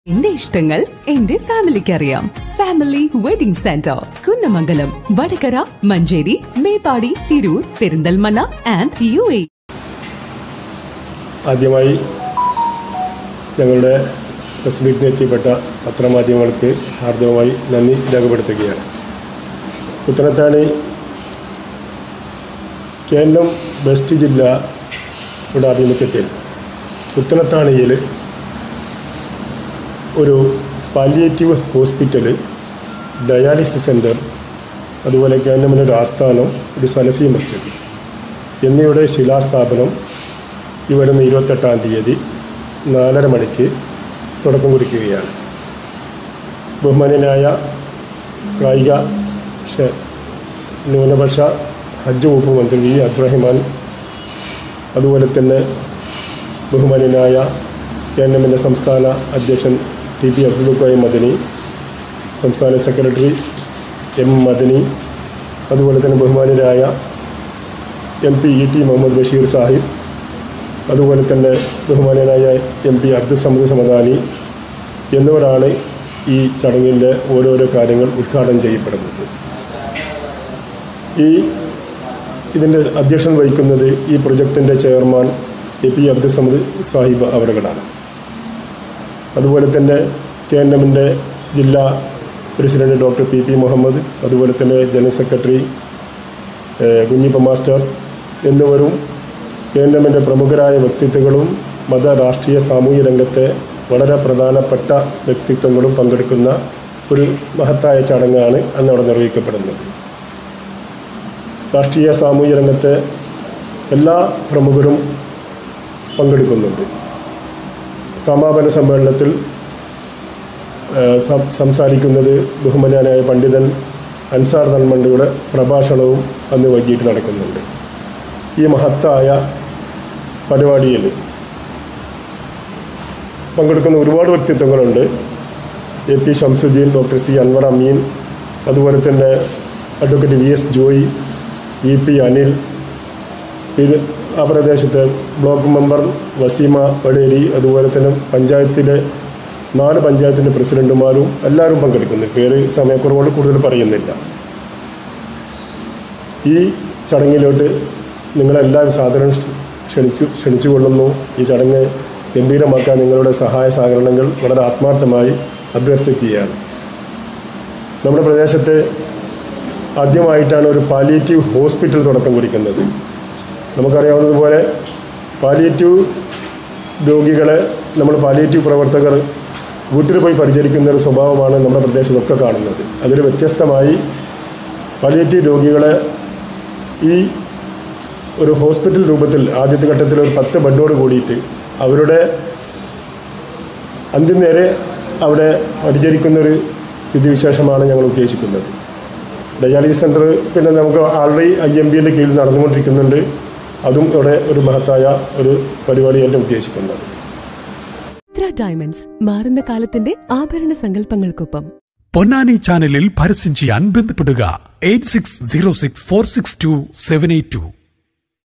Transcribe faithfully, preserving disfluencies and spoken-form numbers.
എന്റെ ഇഷ്ടങ്ങൾ എന്റെ ഫാമിലിക്ക് അറിയാം. Family wedding centre, Kunnamangalam, Vadakara, Manjeri, Meppadi, Tirur, Perinthalmanna and U A. ആദ്യമായി ഞങ്ങളുടെ പ്രസ് മീറ്റിന് എത്തിപ്പെട്ട പത്രമാധ്യമങ്ങൾക്ക് ഹാർദവമായി നന്ദി രേഖപ്പെടുത്തുകയാണ്. പുത്തനത്താണി കേന്ദ്രം വെസ്റ്റ് ജില്ലയുടെ ആഭിമുഖ്യത്തിൽ പുത്തനത്താണിയിൽ ഒരു പാലിയേറ്റീവ് ഹോസ്പിറ്റൽ, ഡയാലിസിസ് സെൻറ്റർ, അതുപോലെ കേന്ദ്രമിനൊരു ആസ്ഥാനം, ഒരു സലഫി മസ്ജിദ് എന്നിവയുടെ ശിലാസ്ഥാപനം ഈ വരുന്ന ഇരുപത്തെട്ടാം തീയതി നാലര മണിക്ക് തുടക്കം കുറിക്കുകയാണ്. ബഹുമാന്യനായ കായിക ന്യൂനപക്ഷ ഹജ്ജ് വകുപ്പ് മന്ത്രി വി അബ്ദുറഹിമാൻ, അതുപോലെ തന്നെ ബഹുമാന്യനായ കേന്ദ്രമിൻ്റെ സംസ്ഥാന അധ്യക്ഷൻ ടി പി അബ്ദുൽ ഖായിം മദനി, സംസ്ഥാന സെക്രട്ടറി എം മദനി, അതുപോലെ തന്നെ ബഹുമാന്യരായ M P E T Muhammad Basheer Sahib, അതുപോലെ തന്നെ ബഹുമാന്യനായ എം പി അബ്ദുൽ സമദ് സമദാനി എന്നിവരാണ് ഈ ചടങ്ങിൻ്റെ ഓരോരോ കാര്യങ്ങൾ ഉദ്ഘാടനം ചെയ്യപ്പെടുന്നത്. ഈ ഇതിൻ്റെ അധ്യക്ഷൻ വഹിക്കുന്നത് ഈ പ്രൊജക്റ്റിൻ്റെ chairman A P Abdul Samad Sahib അവരുകളാണ്. അതുപോലെ തന്നെ കെ എൻ എമ്മിൻ്റെ ജില്ലാ president doctor P P Muhammad, അതുപോലെ തന്നെ ജനറൽ സെക്രട്ടറി കുഞ്ഞിപ്പ മാസ്റ്റർ എന്നിവരും കെ എൻ എമ്മിൻ്റെ പ്രമുഖരായ വ്യക്തിത്വങ്ങളും മത, രാഷ്ട്രീയ, സാമൂഹ്യ രംഗത്തെ വളരെ പ്രധാനപ്പെട്ട വ്യക്തിത്വങ്ങളും പങ്കെടുക്കുന്ന ഒരു മഹത്തായ ചടങ്ങാണ് അന്നവിടെ നിർവഹിക്കപ്പെടുന്നത്. രാഷ്ട്രീയ, സാമൂഹ്യ രംഗത്തെ എല്ലാ പ്രമുഖരും പങ്കെടുക്കുന്നുണ്ട്. സമാപന സമ്മേളനത്തിൽ സംസാരിക്കുന്നത് ബഹുമാന്യനായ പണ്ഡിതൻ അൻസാർ നന്മണ്ടയുടെ പ്രഭാഷണവും അന്ന് വൈകിട്ട് നടക്കുന്നുണ്ട്. ഈ മഹത്തായ പരിപാടിയിൽ പങ്കെടുക്കുന്ന ഒരുപാട് വ്യക്തിത്വങ്ങളുണ്ട്. A P Shamsuddin, doctor C Anwar Ameen, അതുപോലെ തന്നെ advocate V S Joy, V P Anil, പിന്നെ ആ പ്രദേശത്തെ ബ്ലോക്ക് മെമ്പർ വസീമ പടേരി, അതുപോലെ തന്നെ പഞ്ചായത്തിലെ നാല് പഞ്ചായത്തിൻ്റെ പ്രസിഡന്റുമാരും എല്ലാവരും പങ്കെടുക്കുന്നു. പേര് സമയക്കുറവുകൊണ്ട് കൂടുതൽ പറയുന്നില്ല. ഈ ചടങ്ങിലോട്ട് നിങ്ങളെല്ലാവരും സാധാരണ ക്ഷണിച്ചു ക്ഷണിച്ചുകൊള്ളുന്നു. ഈ ചടങ്ങ് ഗംഭീരമാക്കാൻ നിങ്ങളുടെ സഹായ സഹകരണങ്ങൾ വളരെ ആത്മാർത്ഥമായി അഭ്യർത്ഥിക്കുകയാണ്. നമ്മുടെ പ്രദേശത്ത് ആദ്യമായിട്ടാണ് ഒരു പാലിയേറ്റീവ് ഹോസ്പിറ്റൽ തുടക്കം കുറിക്കുന്നത്. നമുക്കറിയാവുന്നതുപോലെ പാലിയേറ്റീവ് രോഗികളെ നമ്മൾ പാലിയേറ്റീവ് പ്രവർത്തകർ വീട്ടിൽ പോയി പരിചരിക്കുന്ന ഒരു സ്വഭാവമാണ് നമ്മുടെ പ്രദേശത്തൊക്കെ കാണുന്നത്. അതിൽ വ്യത്യസ്തമായി പാലിയേറ്റീവ് രോഗികളെ ഈ ഒരു ഹോസ്പിറ്റൽ രൂപത്തിൽ ആദ്യത്തെ ഘട്ടത്തിൽ ഒരു പത്ത് ബെഡോട് കൂടിയിട്ട് അവരുടെ അന്ത്യം നേരെ അവിടെ പരിചരിക്കുന്നൊരു സ്ഥിതിവിശേഷമാണ് ഞങ്ങൾ ഉദ്ദേശിക്കുന്നത്. ഡയാലിസിസ് സെൻറ്റർ പിന്നെ നമുക്ക് ആൾറെഡി ഐ എം ബിൻ്റെ കീഴിൽ നടന്നുകൊണ്ടിരിക്കുന്നുണ്ട്. അതും ഇവിടെ ഒരു മഹത്തായ ഒരു പരിപാടിയല്ല ഉദ്ദേശിക്കുന്നത്. ഡയമണ്ട്സ്, മാറുന്ന കാലത്തിന്റെ ആഭരണ സങ്കല്പങ്ങൾക്കൊപ്പം. പൊന്നാനി ചാനലിൽ പരസ്യം ചെയ്യാൻ ബന്ധപ്പെടുക eight six zero six four six two seven eight to.